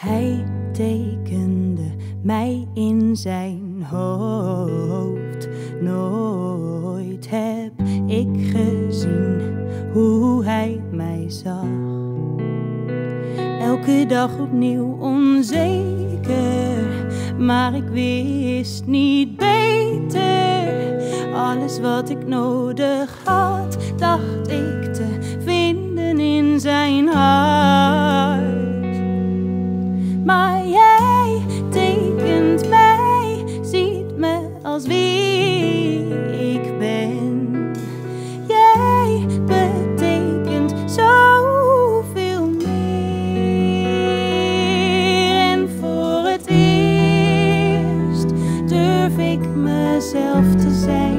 Hij tekende mij in zijn hoofd. Nooit heb ik gezien hoe hij mij zag. Elke dag opnieuw onzeker, maar ik wist niet beter. Alles wat ik nodig had, dacht ik te vinden in zijn hart. Maar jij tekent mij, ziet me als wie ik ben. Jij betekent zoveel meer. En voor het eerst durf ik mezelf te zijn.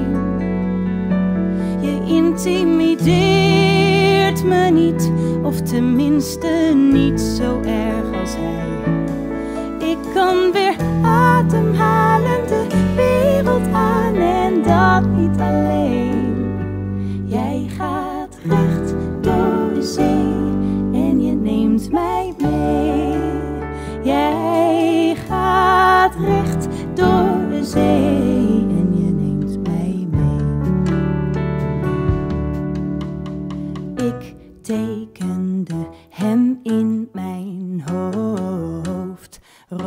Je intimideert me niet, of tenminste niet zo erg als hij. Ik kan weer ademhalen de wereld aan en dat niet alleen. Jij gaat recht door de zee en je neemt mij mee. Jij gaat recht door de zee en je neemt mij mee. Ik tekende hem in mijn hoofd.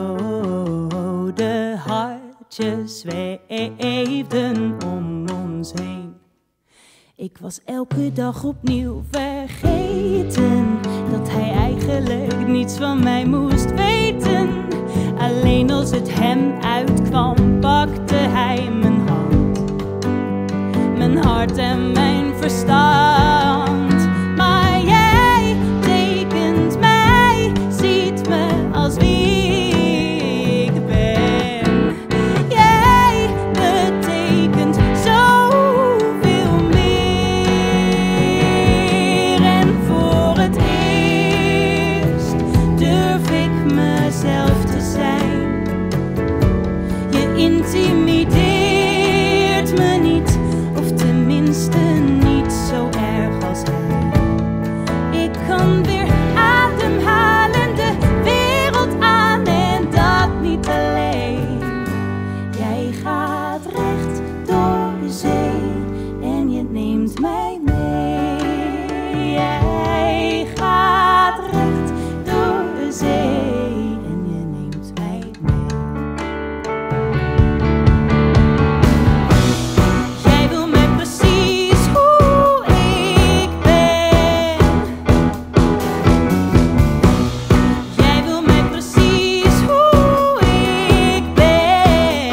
Rode hartjes zweefden om ons heen. Ik was elke dag opnieuw vergeten dat hij eigenlijk niets van mij moest weten. Alleen als het hem uitkwam, pakte hij mijn hand, mijn hart en mijn verstand. Maar jij tekent mij, ziet me als wie ik ben. Jij betekent zoveel meer. En voor het eerst durf ik mezelf te zijn. Je intimideert me niet, of tenminste niet zo erg als hij. Ik kan weer ademhalen de wereld aan en dat niet alleen. Jij gaat recht door de zee en je neemt mij mee. Jij gaat recht door de zee en je neemt mij mee. Jij wil mij precies hoe ik ben. Jij wil mij precies hoe ik ben.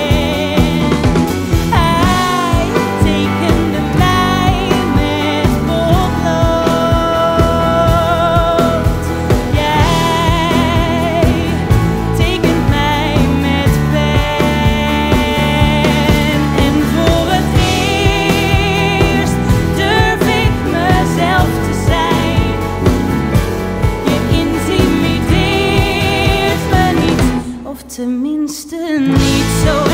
Hij tekende mij met potlood. Jij tekent mij met pen. En voor het eerst durf ik mezelf te zijn. Je intimideert me niet, of tenminste niet zo